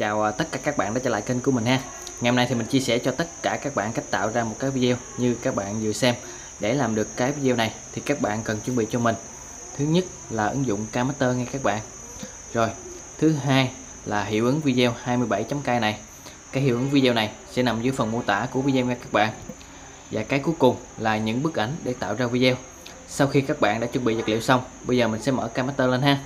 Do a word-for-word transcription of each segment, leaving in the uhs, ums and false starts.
Chào tất cả các bạn đã trở lại kênh của mình ha. Ngày hôm nay thì mình chia sẻ cho tất cả các bạn cách tạo ra một cái video như các bạn vừa xem. Để làm được cái video này thì các bạn cần chuẩn bị cho mình, thứ nhất là ứng dụng Kmaster nha các bạn. Rồi, thứ hai là hiệu ứng video hai mươi bảy chấm K này. Cái hiệu ứng video này sẽ nằm dưới phần mô tả của video nha các bạn. Và cái cuối cùng là những bức ảnh để tạo ra video. Sau khi các bạn đã chuẩn bị vật liệu xong, bây giờ mình sẽ mở Kmaster lên ha.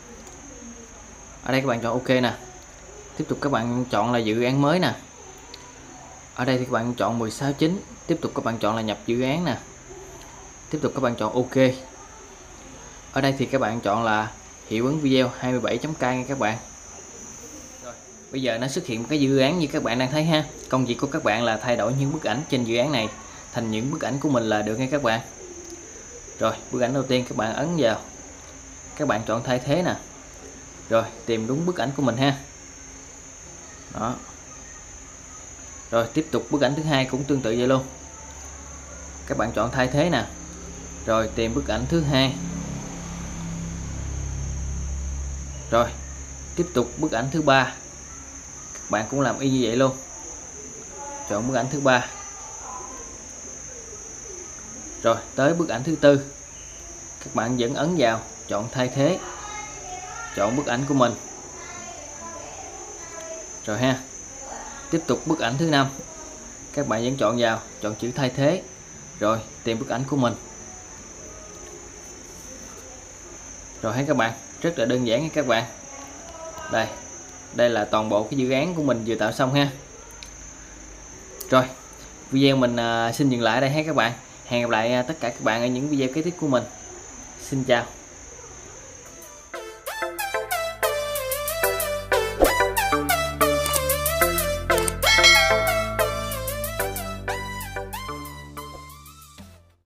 Ở đây các bạn chọn OK nè. Tiếp tục các bạn chọn là dự án mới nè. Ở đây thì các bạn chọn mười sáu chín. Tiếp tục các bạn chọn là nhập dự án nè. Tiếp tục các bạn chọn OK. Ở đây thì các bạn chọn là hiệu ứng video hai mươi bảy chấm K nha các bạn. Rồi, bây giờ nó xuất hiện một cái dự án như các bạn đang thấy ha. Công việc của các bạn là thay đổi những bức ảnh trên dự án này thành những bức ảnh của mình là được nha các bạn. Rồi, bức ảnh đầu tiên các bạn ấn vào. Các bạn chọn thay thế nè. Rồi, tìm đúng bức ảnh của mình ha. Đó. Rồi tiếp tục bức ảnh thứ hai cũng tương tự vậy luôn. Các bạn chọn thay thế nè. Rồi tìm bức ảnh thứ hai. Rồi tiếp tục bức ảnh thứ ba. Các bạn cũng làm y như vậy luôn. Chọn bức ảnh thứ ba. Rồi tới bức ảnh thứ tư. Các bạn vẫn ấn vào, chọn thay thế. Chọn bức ảnh của mình. Rồi ha. Tiếp tục bức ảnh thứ năm. Các bạn vẫn chọn vào, chọn chữ thay thế. Rồi tìm bức ảnh của mình. Rồi ha các bạn, rất là đơn giản nha các bạn. Đây, đây là toàn bộ cái dự án của mình vừa tạo xong ha. Rồi, video mình uh, xin dừng lại đây ha các bạn. Hẹn gặp lại uh, tất cả các bạn ở những video kế tiếp của mình. Xin chào.